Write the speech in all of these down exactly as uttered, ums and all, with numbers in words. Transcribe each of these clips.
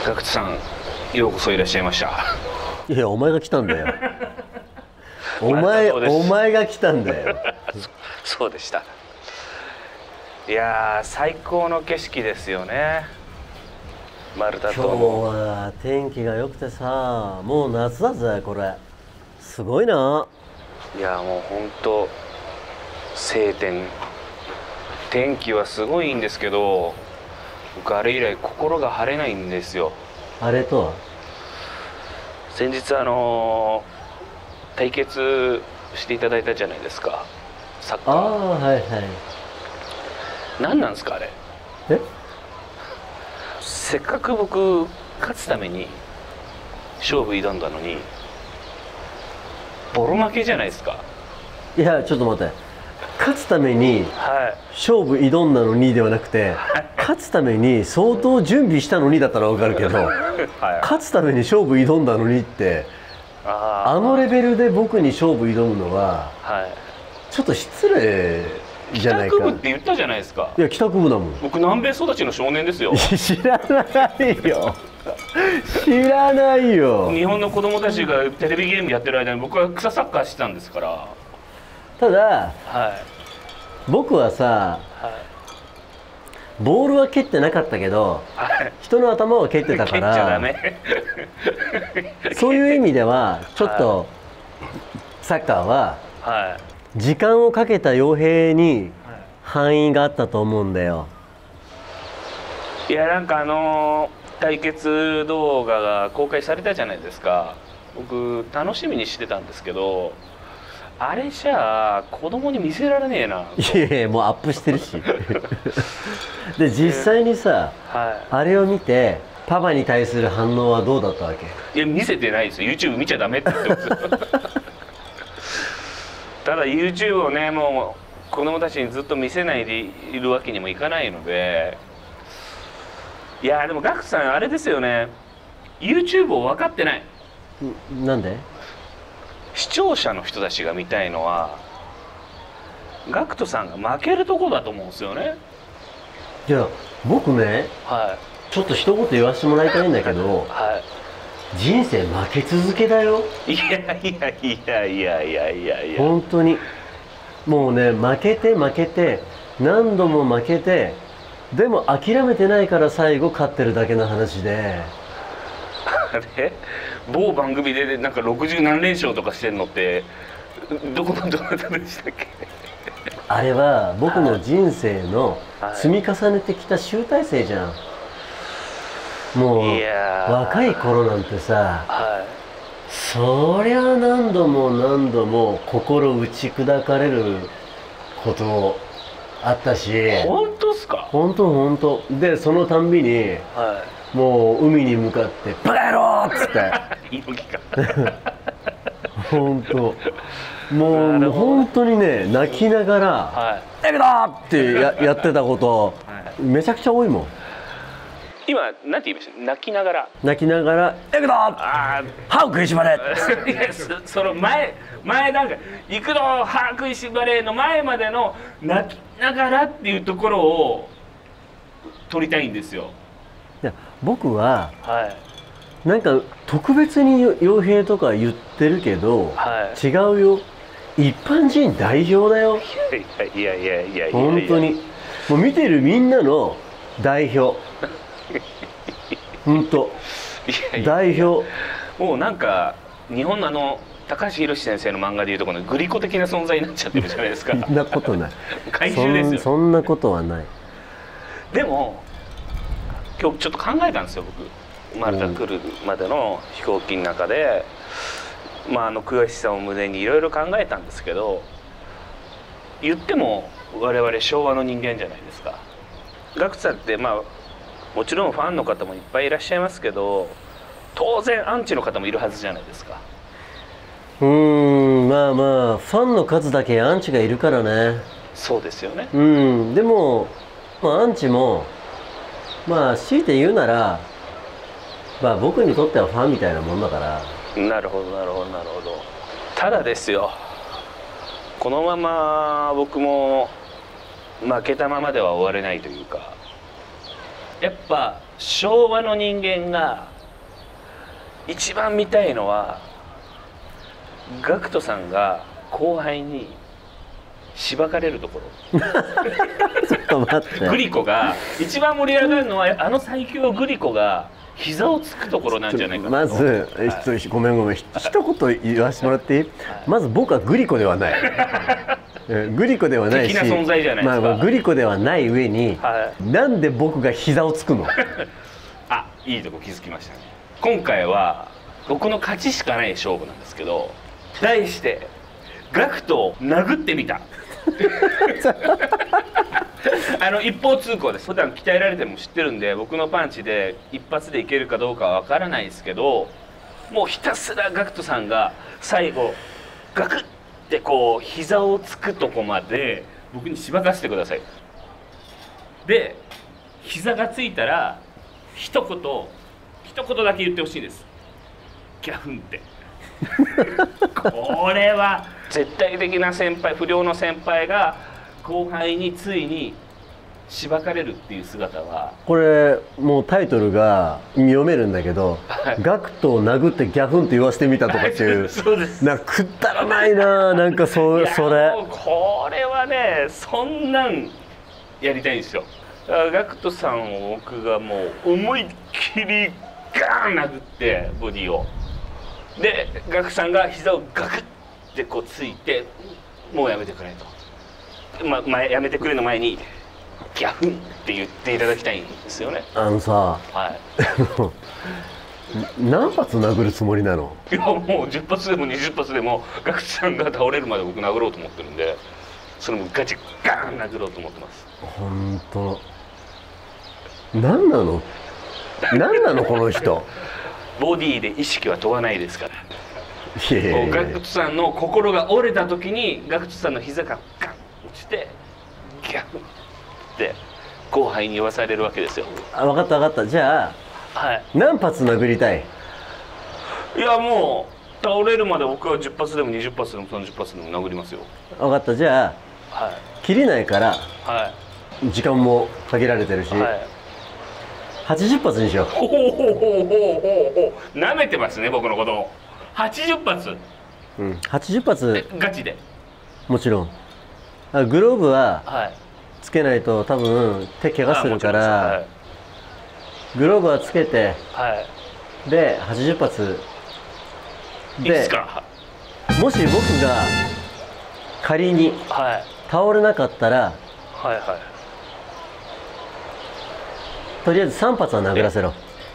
角田さん、ようこそいらっしゃいました。 いや、お前が来たんだよ。お前お前が来たんだよ。 そ, そうでした。いやー、最高の景色ですよね、丸太今日島の。 は天気が良くてさ、もう夏だぜこれ。すごいな。 いやもう本当晴天。天気はすごいいいんですけど、僕あれ以来心が晴れないんですよ。 あれとは先日あのー、対決していただいたじゃないですか、サッカー。 ああ、はいはい。 何なんですかあれ。 えせっかく僕勝つために勝負挑んだのにボロ負けじゃないですか。 いや、ちょっと待って。勝つためには勝負挑んだのにではなくて、勝つために相当準備したのにだったら分かるけど、 い、はい、 勝つために勝負挑んだのにって、 ああのレベルで僕に勝負挑むのははい、 ちょっと失礼じゃないか。 帰宅部って言ったじゃないですか。 いや、帰宅部だもん。 僕南米育ちの少年ですよ。 知らないよ。知らないよ。 日本の子供たちがテレビゲームやってる間に僕は草サッカーしてたんですから。 ただはい僕はさ、 はいボールは蹴ってなかったけどはい人の頭は蹴ってたか蹴っちゃダら、 メ。 そういう意味ではちょっとサッカーははい時間をかけた傭兵に範囲があったと思うんだよ。 いや、なんかあのー対決動画が公開されたじゃないですか。僕楽しみにしてたんですけど、あれじゃあ子供に見せられねえな。 いやいや、もうアップしてるし。で、実際にさ、 はあれを見てパパに対する反応はどうだったわけ？ い。いや、見せてないですよ。 YouTube 見ちゃダメって言ってますよ。ただ YouTube をね、もう子供たちにずっと見せないでいるわけにもいかないので。いやでもガクさんあれですよね、 YouTube を分かってない。 んなんで？ 視聴者の人たちが見たいのはガクトさんが負けるとこだと思うんですよね。 いや、僕ね、 はちょっと一言言わせてもらいたいんだけど、 いは人生負け続けだよ。 い。いやいやいやいやいやいやいや。 本当に。もうね、負けて負けて何度も負けて、でも諦めてないから最後勝ってるだけの話で。 あれ某番組でなんかろくじゅう何連勝とかしてんのってどこのどなたでしたっけ？ あれは僕の人生のはい積み重ねてきた集大成じゃん。もういやー若い頃なんてさ、 はそりゃ何度も何度も心打ち砕かれることあったし、 い。本当っすか？ 本当本当で、そのたんびにはもう海に向かって「バカ野郎!」っつってい。猪木か。 本当もうなるほど本当にね、泣きながらは 「エグだ!」ってややってたことはいめちゃくちゃ多いもん。 い。今なんて言いました？泣きながら。 泣きながら「エグだ!」 あ歯を食いしばれ。 あ。いや、そその前前なんか行くの歯食いしばれの前までの泣きながらっていうところを撮りたいんですよ。 いや、僕ははいなんか特別に傭兵とか言ってるけど、 はい違うよ。一般人代表だよ。 いやいやいやいやいやいや。 本当にもう見てるみんなの代表。本当いやいや代表。 もうなんか日本のあの高橋宏先生の漫画でいうとこのグリコ的な存在になっちゃってるじゃないですか。 そんなことない。 怪獣ですよ。 そん、そんなことはない。 でも今日ちょっと考えたんですよ、僕マルタ来るまでの飛行機の中で、まああの悔しさを胸にいろいろ考えたんですけど、言っても我々昭和の人間じゃないですか。ガクさんってまあもちろんファンの方もいっぱいいらっしゃいますけど、当然アンチの方もいるはずじゃないですか。 うーん、まあまあファンの数だけアンチがいるからね。 そうですよね。 うん、でも、まあ、アンチもまあ強いて言うなら、まあ僕にとってはファンみたいなもんだから。 なるほどなるほどなるほど。ただですよ、このまま僕も負けたままでは終われないというか、やっぱ昭和の人間が一番見たいのはガクトさんが後輩にしばかれるところ。 ちょっと待って。 グリコが一番盛り上がるのはあの最強グリコが膝をつくところなんじゃないかなと。 まず、はい、ごめんごめん、ひ一言言わせてもらっていい、はい、まず僕はグリコではない。グリコではないし、 的な存在じゃないですか。 まあ、グリコではない上に、はい、なんで僕が膝をつくの？ あ、いいとこ気づきましたね。今回は僕の勝ちしかない勝負なんですけど、題してガクトを殴ってみた。あの一方通行です。普段鍛えられてるのも知ってるんで、僕のパンチで一発でいけるかどうかは分からないですけど、もうひたすらガクトさんが最後ガクッてこう膝をつくとこまで僕にしばかせてください。で膝がついたら一言一言だけ言ってほしいです。ギャフンって。これは絶対的な先輩、不良の先輩が後輩についにしばかれるっていう姿は、 これもうタイトルが読めるんだけど、はい、ガクトを殴ってギャフンって言わせてみたとかっていう、 そうです。 なんかくだらないな、なんかそそれこれはね、そんなんやりたいんですよ。ガクトさんを僕がもう思いっきりガーン殴ってボディをで、ガクさんが膝をガクッてこうついて、もうやめてくれと、ま、ま、やめてくれの前にギャフンって言っていただきたいんですよね。 あのさ、はい、何発殴るつもりなの？ いやもうじゅっぱつでもにじゅっぱつでもガクさんが倒れるまで僕殴ろうと思ってるんで、それもガチガーン殴ろうと思ってます。 本当。何なの？何なのこの人。 ボディで意識は問わないですから。 いやいやいや、 ガクトさんの心が折れた時にガクトさんの膝がガン落ちてギャフンって後輩に言わされるわけですよ。 あ、分かった分かった。じゃあ、はい、何発殴りたい？ いやもう倒れるまで僕はじゅっぱつでもにじゅっぱつでもさんじゅっぱつでも殴りますよ。 分かった。じゃあ、はい、切りないから、はい、時間も限られてるし、はい、はちじゅっぱつにしよう。 ほうほうほうほうほうほう。なめてますね僕のこと。はちじゅっぱつ。 うん、はちじゅっぱつガチで。 もちろん。グローブはつけないと多分手怪我するから、はい、グローブはつけて、はい、ではちじゅっぱつで、いいですか？もし僕が仮に倒れなかったら、はいはいはい、とりあえずさんぱつは殴らせろ。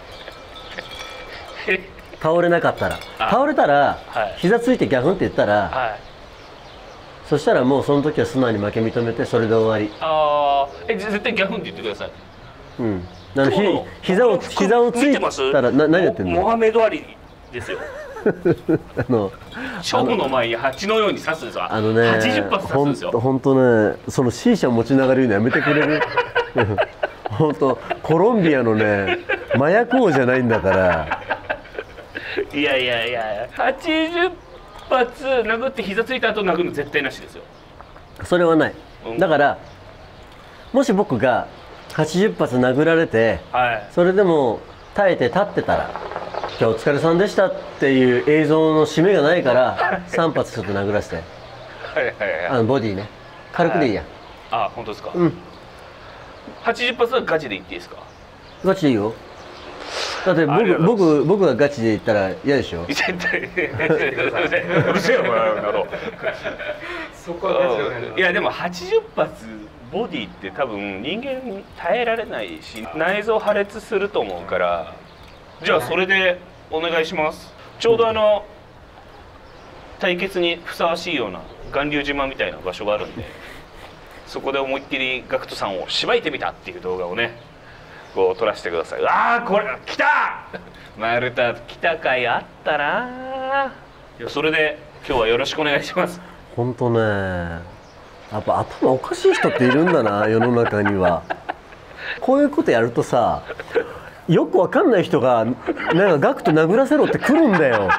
倒れなかったら、倒れたら、はい、膝ついてギャフンって言ったら、はい、そしたらもうその時は素直に負け認めてそれで終わり。ああ、え、絶対ギャフンって言ってください。 うん。あのひ膝を膝をついたらな何やってんの？ モハメドアリですよ。あの勝負の前に蜂のように刺すんですよ。あのね、はちじゅっぱつ刺すんですよ。 本当ね、その C 社持ちながら言うのやめてくれる？本当コロンビアのね麻薬王じゃないんだから。 いやいやいや、はちじゅっぱつ殴って膝ついた後殴るの絶対なしですよ。 それはない、うん、だからもし僕がはちじゅっぱつ殴られて、はい、それでも耐えて立ってたら「今日お疲れさんでした」っていう映像の締めがないからさんぱつちょっと殴らせて、はいはいはい、あのボディね軽くでいいや、 はい、あ、本当ですか？うん。はちじゅっぱつはガチで言っていいですか？ ガチでいいよ。だって僕僕僕がガチで言ったら嫌でしょ。 絶対うるせえよお前など。そこはガチ。いやでもはちじゅっぱつボディって多分人間耐えられないし内臓破裂すると思うから、じゃあそれでお願いします。ちょうどあの対決にふさわしいような巌流島みたいな場所があるんで、そこで思いっきりガクトさんをしばいてみたっていう動画をねこう撮らせてください。ああこれ来た丸太来たかいあったな。いやそれで今日はよろしくお願いします。 本当ね、やっぱ頭おかしい人っているんだな世の中には。こういうことやるとさ、よくわかんない人がなんかガクト殴らせろって来るんだよ。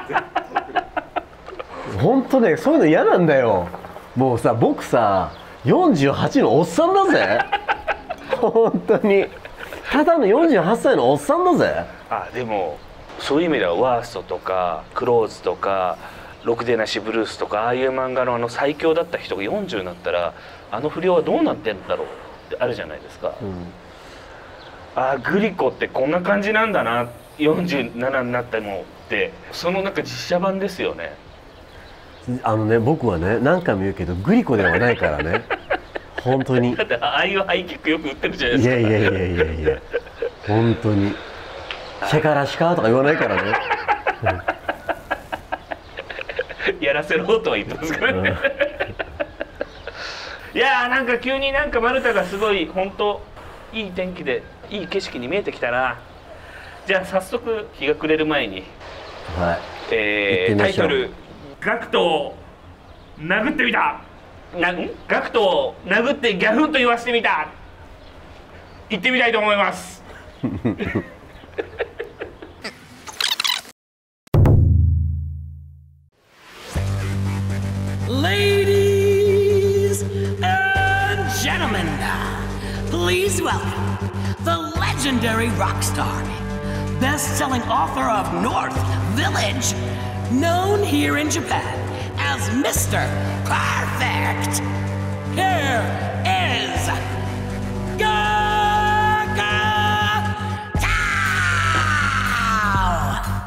本当ね、そういうの嫌なんだよ。もうさ、僕さよんじゅうはちのおっさんだぜ。本当にただのよんじゅうはっさいのおっさんだぜ。 あ、でもそういう意味ではワーストとかクローズとかろくでなしブルースとか、ああいう漫画のあの最強だった人がよんじゅうになったらあの不良はどうなってんだろうってあるじゃないですか、うん、あ、グリコってこんな感じなんだな、よんじゅうななになってもって、そのなんか実写版ですよね。 あのね、僕はね何回も言うけどグリコではないからね本当に。 だってああいうハイキックよく売ってるじゃないですか。 いやいやいやいやいや本当にシェカラシカとか言わないからねやらせろとは言ってますからねいやー、なんか急になんかマルタがすごい本当いい天気でいい景色に見えてきたな。じゃあ早速日が暮れる前に、 はい、 えー、タイトル「ガクトを殴ってみた」なガクトを殴ってギャフンと言わせてみた、行ってみたいと思います Ladies and gentlemen, please welcome the legendary rock star, best-selling author of North Village, known here in Japan as Mister Perfect. Here is Gaga Tao!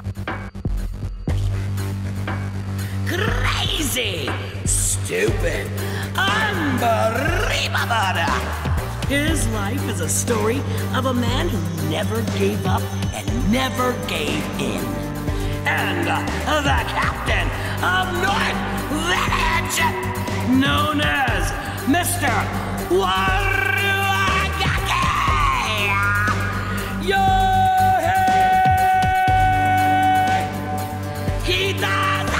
Crazy, stupid, unbelievable. His life is a story of a man who never gave up and never gave in. And uh, the captain of North Village, known as Mister Waruagake! Yohei Kitazano!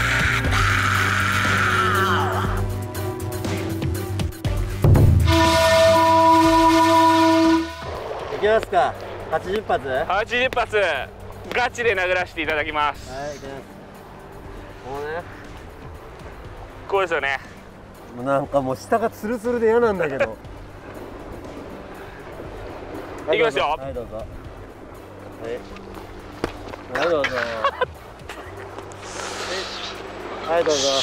いきますか。はちじゅっぱつはちじゅっぱつガチで殴らせていただきます。 はい、いきます。もうね、 こうですよね。 もうなんかもう下がツルツルで嫌なんだけどいきますよ。 はい、どうぞ。はい、はい、どうぞはい、どうぞ。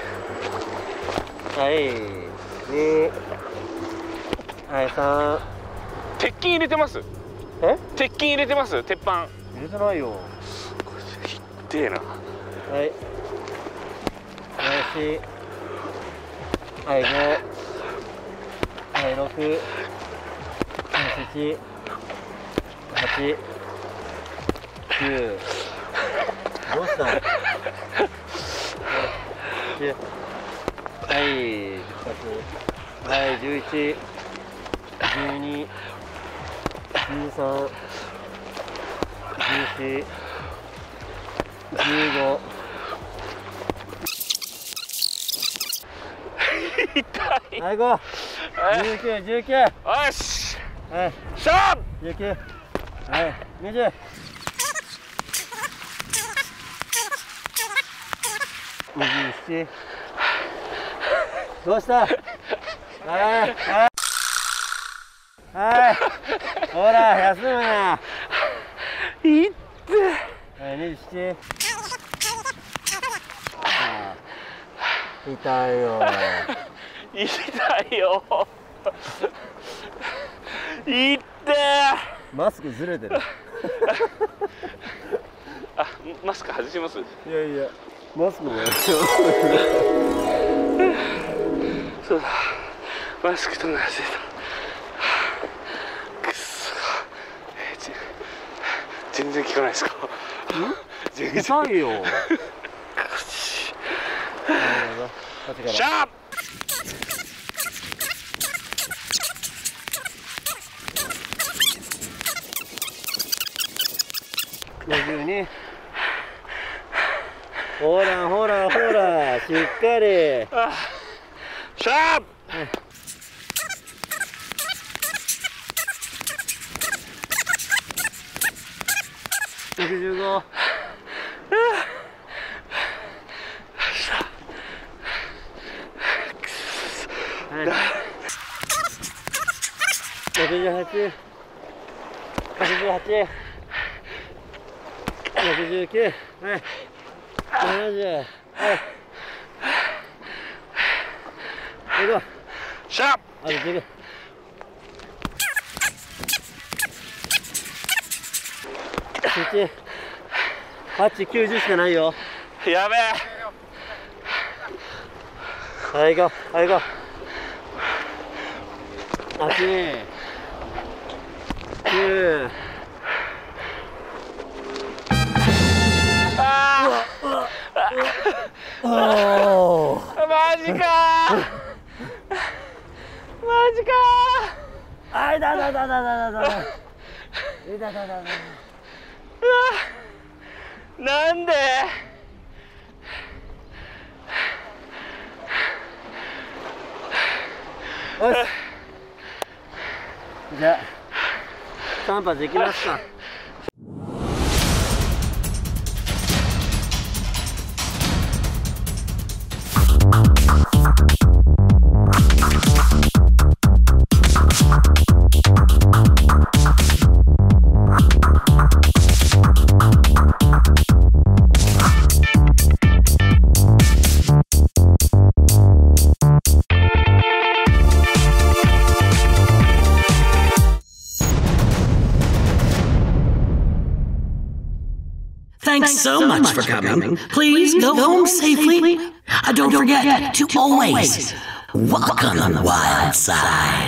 はい、に、はい、さん。 鉄筋入れてます。 え？ 鉄筋入れてます。鉄板入れてないよ。 ひってえな。 はい、よし、はい、ご、はい、ろく、はい、しち、はち、きゅう。どうした？はい、じゅっぱつ。はい、じゅういち、じゅうに、じゅうさん、じゅうよん、じゅうご。 痛い。 はい、ご、じゅうきゅう、じゅうきゅう。 よし。 はい。 しゃー。 じゅうきゅう。はい。にじゅう。にじゅうなな。どうした？はい。はい。はい。ほら、休むな。 いって。 はい、にじゅうなな。痛いよ。 痛いよ。いって。 マスクずれてる。 あ、マスク外します。 いやいや、マスクもやってよ。 そうだ。マスク取るの忘れた。くそ。全然効かないですか。 痛いよ。 シャー。 ごじゅうに。ほらほらほら、しっかり。 シャー。 ろくじゅうご。はい。ろくじゅうはち。 はちじゅうはち、ろくじゅうきゅう、はい、ななじゅう、はい、行こう。 しゃっ。 あとじゅうびょう。なな、はち、きゅうじゅうしかないよ。 やべえ。 はい、行こう、はい、行こう。はち、きゅう。 ああ。マジかー。マジかー。あいだだだだだだだ。いだだだだ。 なんで？ よし。じゃあさん発いきますか。 Thanks so much for coming. Please go home safely. Uh, don't forget to always walk on the wild side.